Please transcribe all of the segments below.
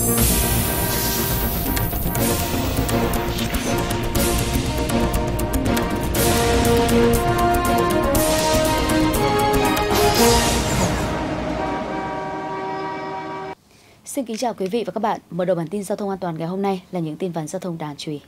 Xin kính chào quý vị và các bạn. Mở đầu bản tin giao thông an toàn ngày hôm nay là những tin vắn giao thông đáng chú ý.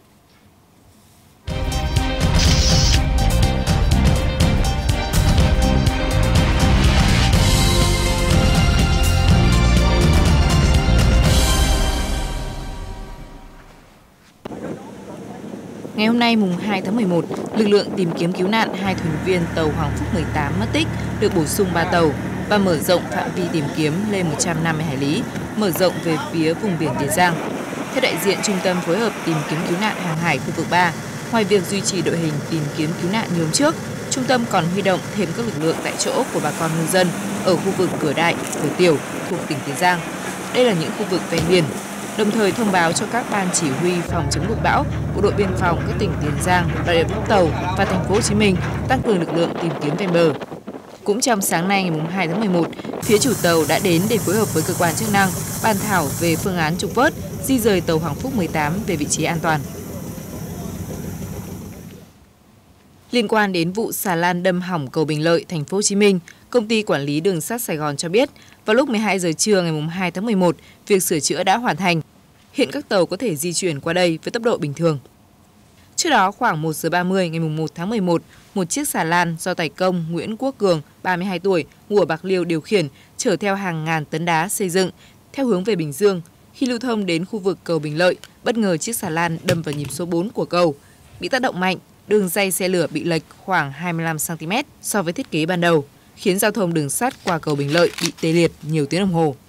Ngày hôm nay mùng 2 tháng 11, lực lượng tìm kiếm cứu nạn 2 thuyền viên tàu Hoàng Phúc 18 mất tích được bổ sung 3 tàu và mở rộng phạm vi tìm kiếm lên 150 hải lý, mở rộng về phía vùng biển Tiền Giang. Theo đại diện Trung tâm phối hợp tìm kiếm cứu nạn hàng hải khu vực 3, ngoài việc duy trì đội hình tìm kiếm cứu nạn như hôm trước, trung tâm còn huy động thêm các lực lượng tại chỗ của bà con ngư dân ở khu vực Cửa Đại, Cửa Tiểu thuộc tỉnh Tiền Giang. Đây là những khu vực ven biển. Đồng thời thông báo cho các ban chỉ huy phòng chống lụt bão, bộ đội biên phòng các tỉnh Tiền Giang, Bà Rịa Vũng Tàu và thành phố Hồ Chí Minh tăng cường lực lượng tìm kiếm ven bờ. Cũng trong sáng nay ngày 2 tháng 11, phía chủ tàu đã đến để phối hợp với cơ quan chức năng bàn thảo về phương án trục vớt, di rời tàu Hoàng Phúc 18 về vị trí an toàn. Liên quan đến vụ xà lan đâm hỏng cầu Bình Lợi, thành phố Hồ Chí Minh, Công ty Quản lý Đường sắt Sài Gòn cho biết, vào lúc 12 giờ trưa ngày 2 tháng 11, việc sửa chữa đã hoàn thành. Hiện các tàu có thể di chuyển qua đây với tốc độ bình thường. Trước đó, khoảng 1 giờ 30 ngày 1 tháng 11, một chiếc xà lan do tài công Nguyễn Quốc Cường, 32 tuổi, ngụ ở Bạc Liêu điều khiển, chở theo hàng ngàn tấn đá xây dựng, theo hướng về Bình Dương. Khi lưu thông đến khu vực cầu Bình Lợi, bất ngờ chiếc xà lan đâm vào nhịp số 4 của cầu. Bị tác động mạnh, đường ray xe lửa bị lệch khoảng 25 cm so với thiết kế ban đầu, khiến giao thông đường sắt qua cầu Bình Lợi bị tê liệt nhiều tiếng đồng hồ.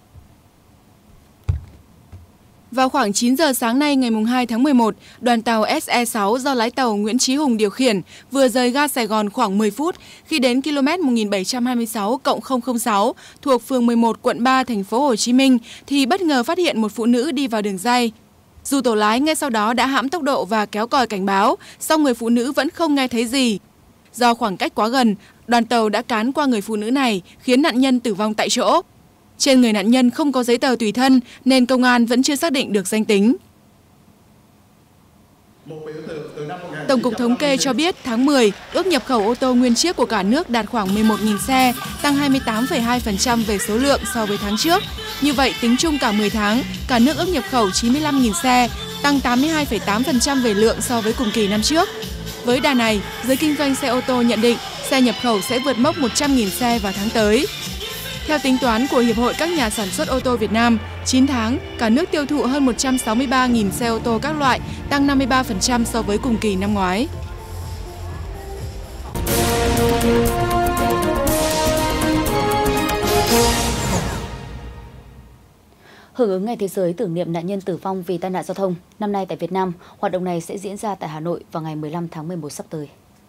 Vào khoảng 9 giờ sáng nay ngày 2 tháng 11, đoàn tàu SE6 do lái tàu Nguyễn Chí Hùng điều khiển vừa rời ga Sài Gòn khoảng 10 phút khi đến km 1726+006 thuộc phường 11 quận 3 thành phố Hồ Chí Minh thì bất ngờ phát hiện một phụ nữ đi vào đường ray. Dù tổ lái ngay sau đó đã hãm tốc độ và kéo còi cảnh báo, song người phụ nữ vẫn không nghe thấy gì. Do khoảng cách quá gần, đoàn tàu đã cán qua người phụ nữ này khiến nạn nhân tử vong tại chỗ. Trên người nạn nhân không có giấy tờ tùy thân nên công an vẫn chưa xác định được danh tính. Tổng cục Thống kê cho biết tháng 10, ước nhập khẩu ô tô nguyên chiếc của cả nước đạt khoảng 11.000 xe, tăng 28,2% về số lượng so với tháng trước. Như vậy, tính chung cả 10 tháng, cả nước ước nhập khẩu 95.000 xe, tăng 82,8% về lượng so với cùng kỳ năm trước. Với đà này, giới kinh doanh xe ô tô nhận định xe nhập khẩu sẽ vượt mốc 100.000 xe vào tháng tới. Theo tính toán của Hiệp hội các nhà sản xuất ô tô Việt Nam, 9 tháng, cả nước tiêu thụ hơn 163.000 xe ô tô các loại, tăng 53% so với cùng kỳ năm ngoái. Hưởng ứng Ngày Thế giới tưởng niệm nạn nhân tử vong vì tai nạn giao thông, năm nay tại Việt Nam, hoạt động này sẽ diễn ra tại Hà Nội vào ngày 15 tháng 11 sắp tới.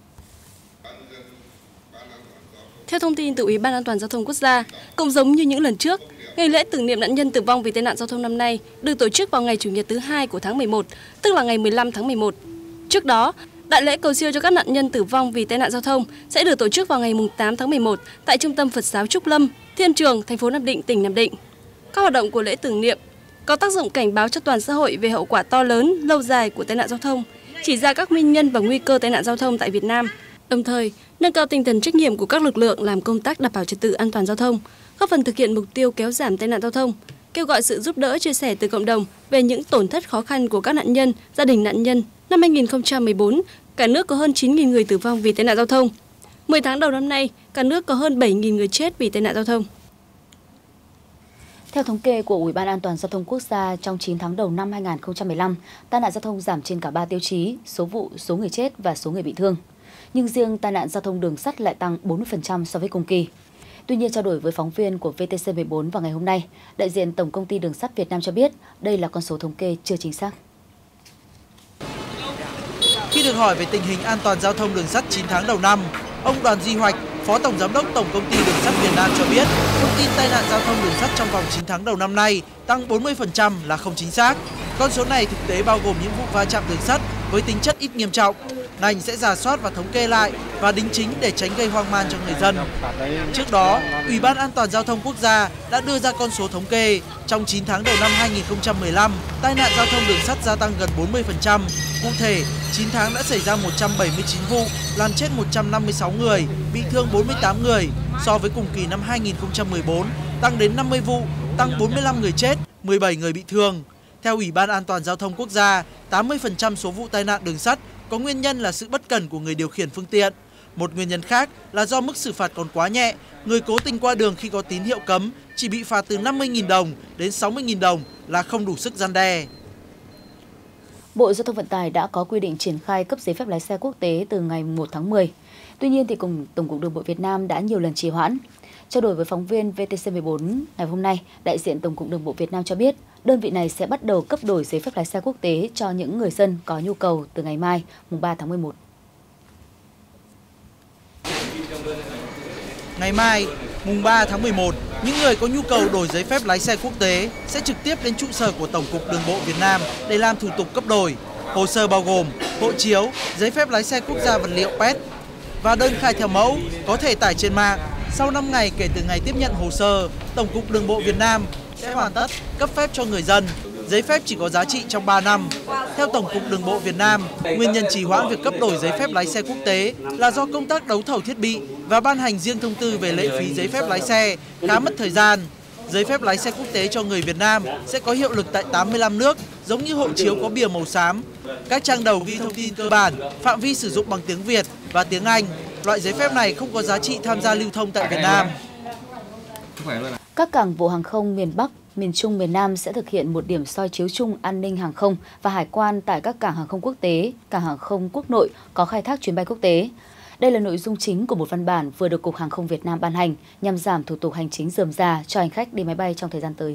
Theo thông tin từ Ủy ban An toàn Giao thông Quốc gia, cũng giống như những lần trước, ngày lễ tưởng niệm nạn nhân tử vong vì tai nạn giao thông năm nay được tổ chức vào ngày Chủ nhật thứ 2 của tháng 11, tức là ngày 15 tháng 11. Trước đó, đại lễ cầu siêu cho các nạn nhân tử vong vì tai nạn giao thông sẽ được tổ chức vào ngày 8 tháng 11 tại Trung tâm Phật giáo Trúc Lâm, Thiên Trường, thành phố Nam Định, tỉnh Nam Định. Các hoạt động của lễ tưởng niệm có tác dụng cảnh báo cho toàn xã hội về hậu quả to lớn, lâu dài của tai nạn giao thông, chỉ ra các nguyên nhân và nguy cơ tai nạn giao thông tại Việt Nam. Đồng thời, nâng cao tinh thần trách nhiệm của các lực lượng làm công tác đảm bảo trật tự an toàn giao thông, góp phần thực hiện mục tiêu kéo giảm tai nạn giao thông, kêu gọi sự giúp đỡ chia sẻ từ cộng đồng về những tổn thất khó khăn của các nạn nhân, gia đình nạn nhân. Năm 2014, cả nước có hơn 9.000 người tử vong vì tai nạn giao thông. 10 tháng đầu năm nay, cả nước có hơn 7.000 người chết vì tai nạn giao thông. Theo thống kê của Ủy ban An toàn Giao thông Quốc gia, trong 9 tháng đầu năm 2015, tai nạn giao thông giảm trên cả 3 tiêu chí, số vụ, số người chết và số người bị thương. Nhưng riêng tai nạn giao thông đường sắt lại tăng 40% so với cùng kỳ. Tuy nhiên, trao đổi với phóng viên của VTC14 vào ngày hôm nay, đại diện Tổng công ty Đường sắt Việt Nam cho biết đây là con số thống kê chưa chính xác. Khi được hỏi về tình hình an toàn giao thông đường sắt 9 tháng đầu năm, ông Đoàn Duy Hoạch, Phó Tổng Giám đốc Tổng công ty Đường sắt Việt Nam cho biết, thông tin tai nạn giao thông đường sắt trong vòng 9 tháng đầu năm nay tăng 40% là không chính xác. Con số này thực tế bao gồm những vụ va chạm đường sắt với tính chất ít nghiêm trọng. Ngành sẽ rà soát và thống kê lại và đính chính để tránh gây hoang mang cho người dân. Trước đó, Ủy ban An toàn Giao thông Quốc gia đã đưa ra con số thống kê. Trong 9 tháng đầu năm 2015, tai nạn giao thông đường sắt gia tăng gần 40%. Cụ thể, 9 tháng đã xảy ra 179 vụ, làm chết 156 người, bị thương 48 người. So với cùng kỳ năm 2014, tăng đến 50 vụ, tăng 45 người chết, 17 người bị thương. Theo Ủy ban An toàn Giao thông Quốc gia, 80% số vụ tai nạn đường sắt có nguyên nhân là sự bất cẩn của người điều khiển phương tiện. Một nguyên nhân khác là do mức xử phạt còn quá nhẹ, người cố tình qua đường khi có tín hiệu cấm chỉ bị phạt từ 50.000 đồng đến 60.000 đồng là không đủ sức răn đe. Bộ Giao thông Vận tải đã có quy định triển khai cấp giấy phép lái xe quốc tế từ ngày 1 tháng 10. Tuy nhiên, thì Tổng cục Đường bộ Việt Nam đã nhiều lần trì hoãn. Trao đổi với phóng viên VTC14 ngày hôm nay, đại diện Tổng cục Đường bộ Việt Nam cho biết, đơn vị này sẽ bắt đầu cấp đổi giấy phép lái xe quốc tế cho những người dân có nhu cầu từ ngày mai, mùng 3 tháng 11. Ngày mai, mùng 3 tháng 11, những người có nhu cầu đổi giấy phép lái xe quốc tế sẽ trực tiếp đến trụ sở của Tổng cục Đường bộ Việt Nam để làm thủ tục cấp đổi. Hồ sơ bao gồm hộ chiếu, giấy phép lái xe quốc gia vật liệu PET và đơn khai theo mẫu có thể tải trên mạng. Sau 5 ngày kể từ ngày tiếp nhận hồ sơ, Tổng cục Đường bộ Việt Nam sẽ hoàn tất cấp phép cho người dân. Giấy phép chỉ có giá trị trong 3 năm. Theo Tổng cục Đường bộ Việt Nam, nguyên nhân trì hoãn việc cấp đổi giấy phép lái xe quốc tế là do công tác đấu thầu thiết bị và ban hành riêng thông tư về lệ phí giấy phép lái xe khá mất thời gian. Giấy phép lái xe quốc tế cho người Việt Nam sẽ có hiệu lực tại 85 nước, giống như hộ chiếu có bìa màu xám. Các trang đầu ghi thông tin cơ bản, phạm vi sử dụng bằng tiếng Việt và tiếng Anh. Loại giấy phép này không có giá trị tham gia lưu thông tại Việt Nam. Các cảng vụ hàng không miền Bắc, miền Trung, miền Nam sẽ thực hiện một điểm soi chiếu chung an ninh hàng không và hải quan tại các cảng hàng không quốc tế, cảng hàng không quốc nội có khai thác chuyến bay quốc tế. Đây là nội dung chính của một văn bản vừa được Cục Hàng không Việt Nam ban hành nhằm giảm thủ tục hành chính rườm rà cho hành khách đi máy bay trong thời gian tới.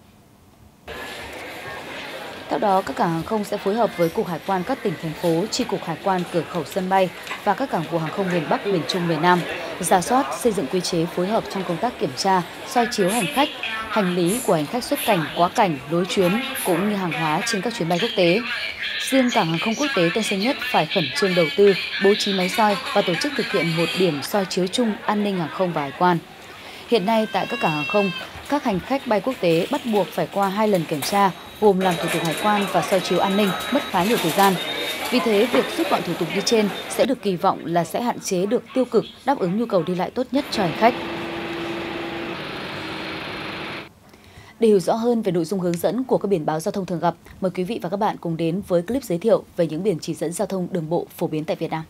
Theo đó, các cảng hàng không sẽ phối hợp với Cục Hải quan các tỉnh, thành phố, Chi cục Hải quan cửa khẩu sân bay và các cảng vụ hàng không miền Bắc, miền Trung, miền Nam, rà soát, xây dựng quy chế phối hợp trong công tác kiểm tra, soi chiếu hành khách, hành lý của hành khách xuất cảnh, quá cảnh, lối chuyến cũng như hàng hóa trên các chuyến bay quốc tế. Riêng cảng hàng không quốc tế Tân Sơn Nhất phải khẩn trương đầu tư, bố trí máy soi và tổ chức thực hiện một điểm soi chiếu chung an ninh hàng không và hải quan. Hiện nay tại các cảng hàng không, các hành khách bay quốc tế bắt buộc phải qua 2 lần kiểm tra, gồm làm thủ tục hải quan và soi chiếu an ninh, mất khá nhiều thời gian. Vì thế, việc rút gọn thủ tục như trên sẽ được kỳ vọng là sẽ hạn chế được tiêu cực, đáp ứng nhu cầu đi lại tốt nhất cho hành khách. Để hiểu rõ hơn về nội dung hướng dẫn của các biển báo giao thông thường gặp, mời quý vị và các bạn cùng đến với clip giới thiệu về những biển chỉ dẫn giao thông đường bộ phổ biến tại Việt Nam.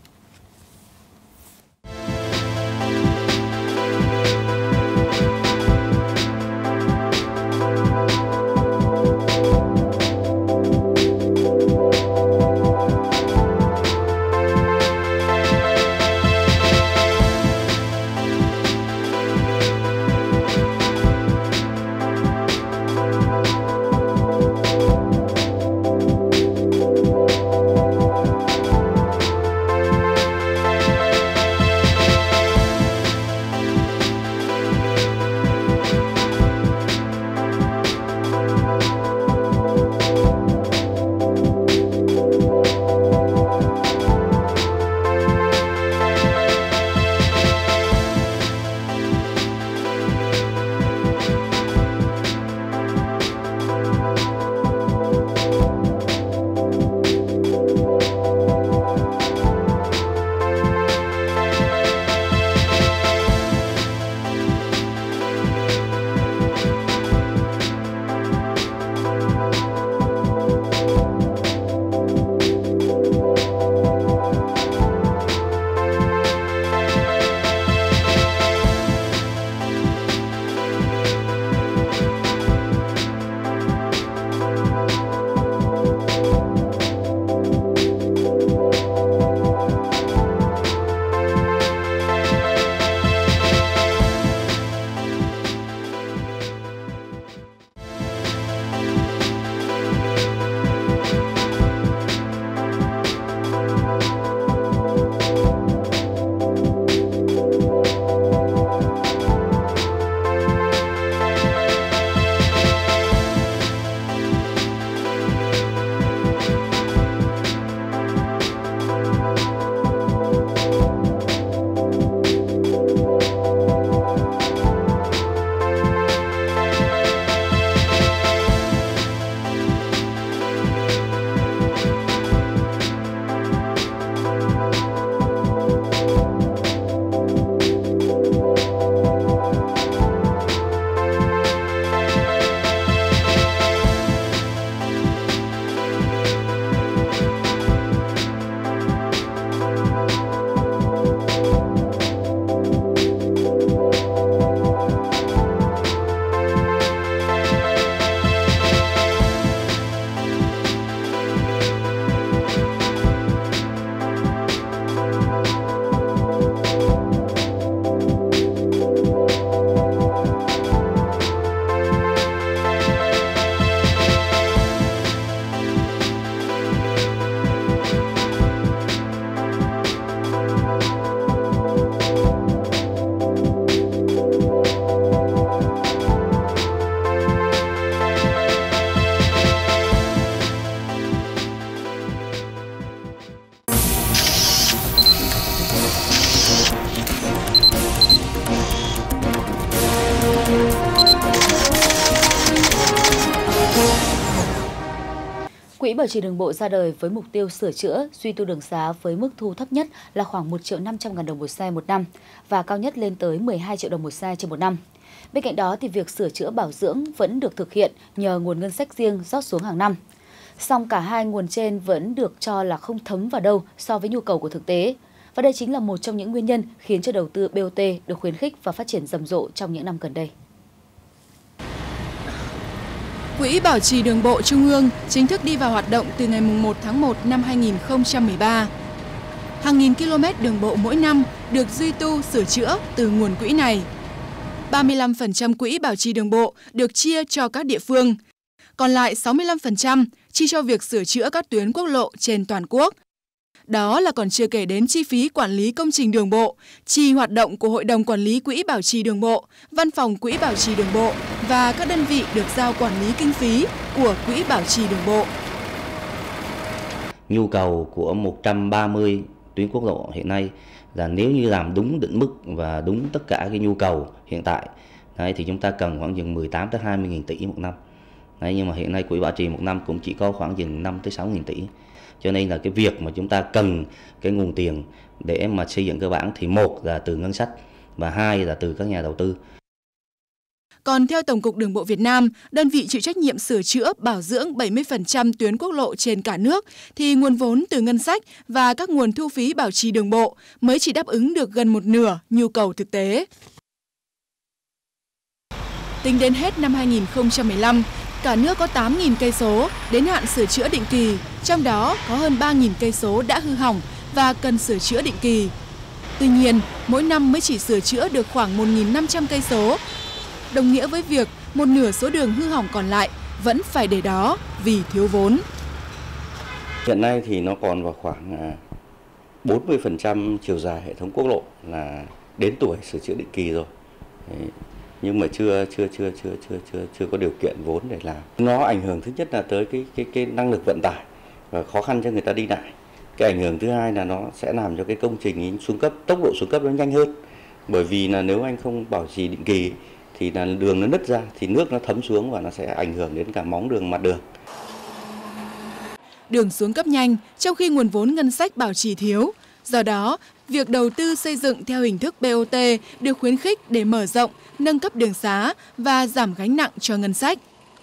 Quỹ Bảo trì Đường bộ ra đời với mục tiêu sửa chữa, duy tu đường xá với mức thu thấp nhất là khoảng 1.500.000 đồng một xe một năm và cao nhất lên tới 12 triệu đồng một xe trên một năm. Bên cạnh đó thì việc sửa chữa bảo dưỡng vẫn được thực hiện nhờ nguồn ngân sách riêng rót xuống hàng năm. Song cả hai nguồn trên vẫn được cho là không thấm vào đâu so với nhu cầu của thực tế. Và đây chính là một trong những nguyên nhân khiến cho đầu tư BOT được khuyến khích và phát triển rầm rộ trong những năm gần đây. Quỹ Bảo trì Đường bộ Trung ương chính thức đi vào hoạt động từ ngày 1 tháng 1 năm 2013. Hàng nghìn km đường bộ mỗi năm được duy tu sửa chữa từ nguồn quỹ này. 35% quỹ bảo trì đường bộ được chia cho các địa phương, còn lại 65% chi cho việc sửa chữa các tuyến quốc lộ trên toàn quốc. Đó là còn chưa kể đến chi phí quản lý công trình đường bộ, chi hoạt động của Hội đồng Quản lý Quỹ Bảo trì Đường bộ, Văn phòng Quỹ Bảo trì Đường bộ và các đơn vị được giao quản lý kinh phí của Quỹ Bảo trì Đường bộ. Nhu cầu của 130 tuyến quốc lộ hiện nay là nếu như làm đúng định mức và đúng tất cả cái nhu cầu hiện tại thì chúng ta cần khoảng chừng 18 tới 20 nghìn tỷ một năm. Nhưng mà hiện nay quỹ bảo trì một năm cũng chỉ có khoảng chừng 5 tới 6 nghìn tỷ. Cho nên là cái việc mà chúng ta cần cái nguồn tiền để mà xây dựng cơ bản thì một là từ ngân sách và hai là từ các nhà đầu tư. Còn theo Tổng cục Đường bộ Việt Nam, đơn vị chịu trách nhiệm sửa chữa, bảo dưỡng 70% tuyến quốc lộ trên cả nước, thì nguồn vốn từ ngân sách và các nguồn thu phí bảo trì đường bộ mới chỉ đáp ứng được gần một nửa nhu cầu thực tế. Tính đến hết năm 2015, cả nước có 8.000 cây số đến hạn sửa chữa định kỳ, trong đó có hơn 3.000 cây số đã hư hỏng và cần sửa chữa định kỳ. Tuy nhiên, mỗi năm mới chỉ sửa chữa được khoảng 1.500 cây số, đồng nghĩa với việc một nửa số đường hư hỏng còn lại vẫn phải để đó vì thiếu vốn. Hiện nay thì nó còn vào khoảng 40% chiều dài hệ thống quốc lộ là đến tuổi sửa chữa định kỳ rồi. Nhưng mà chưa có điều kiện vốn để làm. Nó ảnh hưởng thứ nhất là tới cái năng lực vận tải và khó khăn cho người ta đi lại. Cái ảnh hưởng thứ hai là nó sẽ làm cho cái công trình xuống cấp, tốc độ xuống cấp nó nhanh hơn. Bởi vì là nếu anh không bảo trì định kỳ thì là đường nó nứt ra thì nước nó thấm xuống và nó sẽ ảnh hưởng đến cả móng đường, mặt đường. Đường xuống cấp nhanh trong khi nguồn vốn ngân sách bảo trì thiếu. Do đó, việc đầu tư xây dựng theo hình thức BOT được khuyến khích để mở rộng, nâng cấp đường xá và giảm gánh nặng cho ngân sách.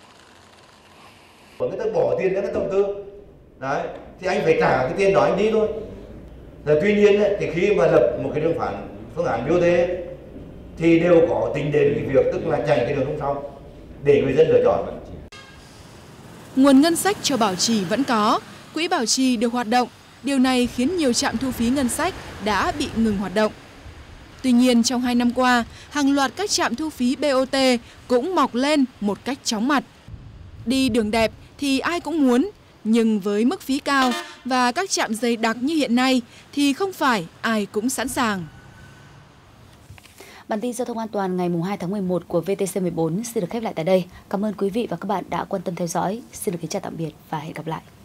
Người ta bỏ tiền ra cái đầu tư, đấy, thì anh phải trả cái tiền đó anh đi thôi. Tuy nhiên thì khi mà lập một cái phương án BOT thì đều có tính đến cái việc tức là chạy cái đường song song để người dân lựa chọn. Nguồn ngân sách cho bảo trì vẫn có, quỹ bảo trì được hoạt động. Điều này khiến nhiều trạm thu phí ngân sách đã bị ngừng hoạt động. Tuy nhiên, trong 2 năm qua, hàng loạt các trạm thu phí BOT cũng mọc lên một cách chóng mặt. Đi đường đẹp thì ai cũng muốn, nhưng với mức phí cao và các trạm dày đặc như hiện nay thì không phải ai cũng sẵn sàng. Bản tin giao thông an toàn ngày 2 tháng 11 của VTC14 xin được khép lại tại đây. Cảm ơn quý vị và các bạn đã quan tâm theo dõi. Xin được kính chào tạm biệt và hẹn gặp lại.